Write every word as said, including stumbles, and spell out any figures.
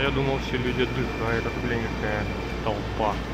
я думал, все люди отдыхают, а тут, блин, какая толпа.